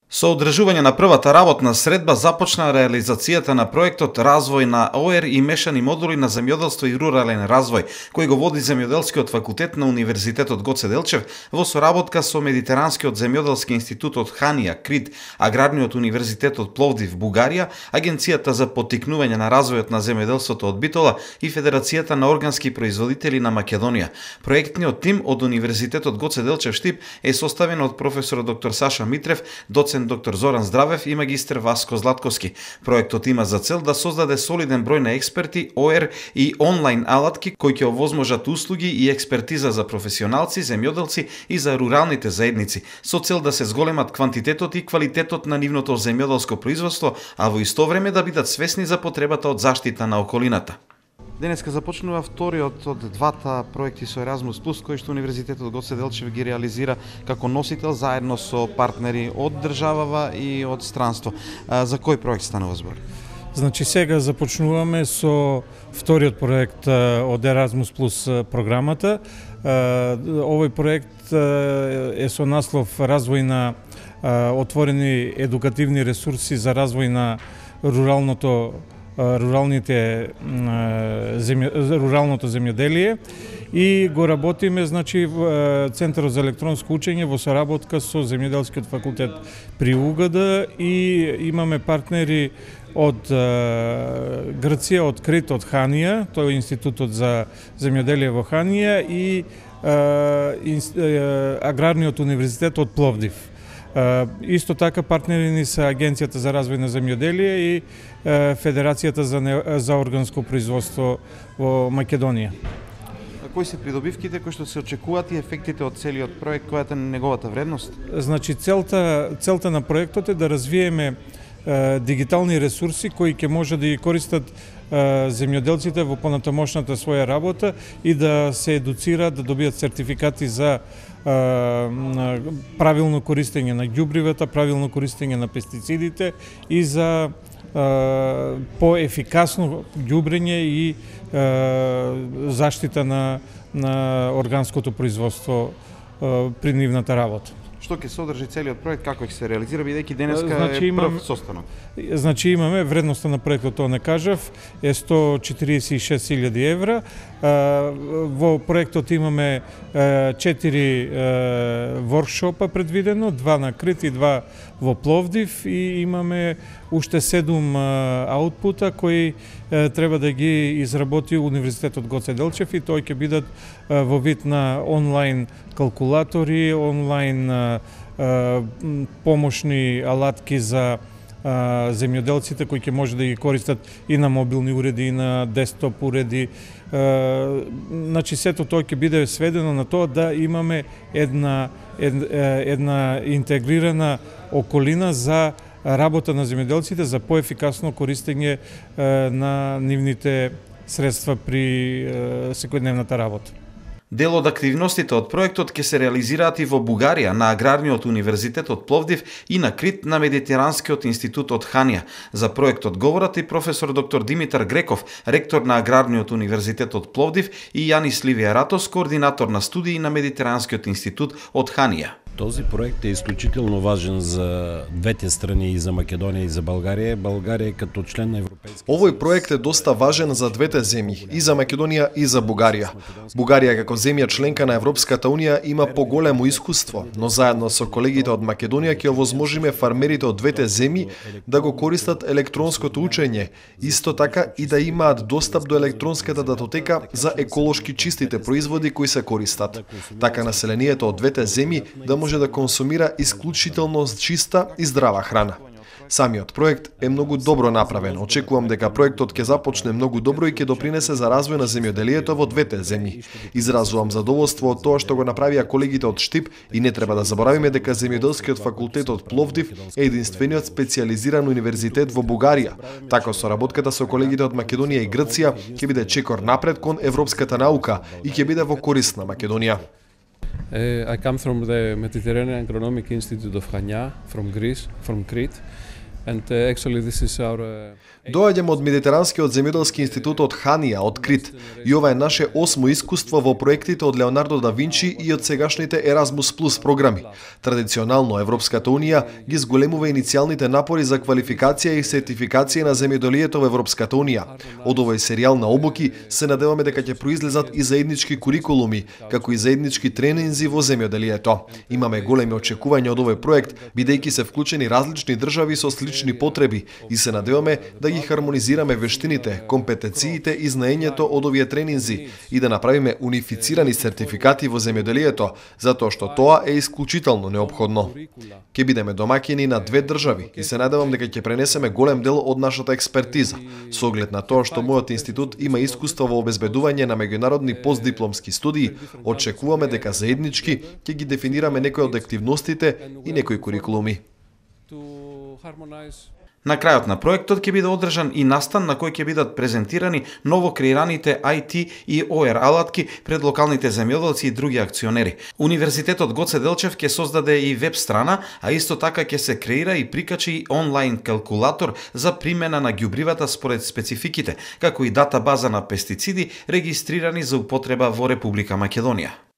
Со одржување на првата работна средба започна реализацијата на проектот Развој на ОЕР и мешани модули на земјоделство и рурален развој, кој го води Земјоделскиот факултет на Универзитетот Гоце Делчев во соработка со Медитеранскиот земјоделски институт од Ханија, Крит, Аграрниот универзитет од Пловдив, Бугарија, Агенцијата за поттикнување на развојот на земјоделството од Битола и Федерацијата на органски производители на Македонија. Проектниот тим од Универзитетот Гоце Делчев Штип е составен од професор доктор Саша Митрев, доцент доктор Зоран Здравев и магистер Васко Златковски. Проектот има за цел да создаде солиден број на експерти, ОЕР и онлайн алатки кои ќе овозможат услуги и експертиза за професионалци, земјоделци и за руралните заедници, со цел да се зголемат квантитетот и квалитетот на нивното земјоделско производство, а во исто време да бидат свесни за потребата од заштита на околината. Денеска започнува вториот од двата проекти со Еразмус Плюс, кои што Универзитетот Гоце Делчев ги реализира како носител заедно со партнери од државава и од странство. За кој проект станува збор? Значи сега започнуваме со вториот проект од Еразмус Плюс програмата. Овој проект е со наслов Развој на отворени едукативни ресурси за развој на руралното земјоделие и го работиме, значи, Центарот за електронско учење во соработка со Земјоделскиот факултет при УГД и имаме партнери од Грција, од Крит, од Ханија, тој е Институтот за земјоделие во Ханија и Аграрниот универзитет од Пловдив. Исто така партнери ни се Агенцијата за развој на земјоделие и Федерацијата за органско производство во Македонија. Кои се придобивките кои што се очекуваат и ефектите од целиот проект, која е неговата вредност? Значи целта на проектот е да развиеме дигитални ресурси кои ќе може да ги користат земјоделците во понатамошната своја работа и да се едуцираат, да добијат сертификати за правилно користење на ѓубривата, правилно користење на пестицидите и за поефикасно ѓубрење и заштита на органското производство при нивната работа. Што ќе содржи целиот проект, како ќе се реализира, бидејќи денеска е прв состанок? Значи имаме вредноста на проектот, тоа не кажав, е 146.000 евра. Во проектот имаме 4 воркшопа предвидено, 2 на Крит и 2 во Пловдив и имаме уште 7 аутпута кои треба да ги изработи Универзитетот Гоце Делчев и тој ќе бидат во вид на онлайн калкулатори, онлайн помошни алатки за земјоделците кои ќе може да ги користат и на мобилни уреди, и на десктоп уреди. Значи сето тоа ќе биде сведено на тоа да имаме една интегрирана околина за работа на земјоделците, за поефикасно користење на нивните средства при секојдневната работа. Дел од активностите од проектот ќе се реализираат и во Бугарија на Аграрниот универзитет од Пловдив и на Крит на Медитеранскиот институт од Ханија. За проектот говорат и професор доктор Димитар Греков, ректор на Аграрниот универзитет од Пловдив и Јанис Ливија Ратос, координатор на студии на Медитеранскиот институт од Ханија. Този проект е изключително важен за двете страни, и за Македонија и за Българија. Българија като член на Европейскиот Съюз. Овој проект е доста важен за двете земји, и за Македонија и за Бугарија. Бугарија како земја членка на Европската унија има поголемо искуство, но заедно со колегите од Македонија ќе овозможиме фармерите од двете земји да го користат електронското учење, исто така и да имаат достап до електронската датотека за еколошки чистите производи кои се користат. Така населението од двете земји да може да консумира исклучително чиста и здрава храна. Самиот проект е многу добро направен. Очекувам дека проектот ќе започне многу добро и ќе допринесе за развој на земјоделието во двете земји. Изразувам задоволство од тоа што го направија колегите од Штип и не треба да заборавиме дека Земјоделскиот факултет од Пловдив е единствениот специјализиран универзитет во Бугарија. Така соработката со колегите од Македонија и Грција ќе биде чекор напред кон европската наука и ќе биде во корист на Македонија. I come from the Mediterranean Agronomic Institute of Hania, from Greece, from Crete. Actually this is our Доаѓаме од Медитеранскиот земјоделски институт од Ханија, од Крит, и ова е наше 8-мо искуство во проектите од Леонардо да Винчи и од сегашните Erasmus Plus програми. Традиционално Европската Унија ги зголемува иницијалните напори за квалификација и сертификација на земјоделието во Европската Унија. Од овој серијал на обуки се надеваме дека ќе произлезат и заеднички курикулуми, како и заеднички тренинзи во земјоделието. Имаме големи очекувања од овој проект, бидејќи се вклучени различни држави со слични потреби и се надеваме да ги хармонизираме вештините, компетенциите и знаењето од овие тренинзи и да направиме унифицирани сертификати во земјоделието, затоа што тоа е исклучително неопходно. Ќе бидеме домаќини на 2 држави и се надевам дека ќе пренесеме голем дел од нашата експертиза, со оглед на тоа што мојот институт има искуство во обезбедување на меѓународни постдипломски студии, очекуваме дека заеднички ќе ги дефинираме некои од активностите и некои курикулуми. На крајот на проектот ќе биде одржан и настан на кој ќе бидат презентирани ново креираните IT и OER алатки пред локалните земјоделци и други акционери. Универзитетот Гоце Делчев ќе создаде и веб страна, а исто така ќе се креира и прикачи и онлайн калкулатор за примена на ѓубривата според спецификите, како и датабаза на пестициди регистрирани за употреба во Република Македонија.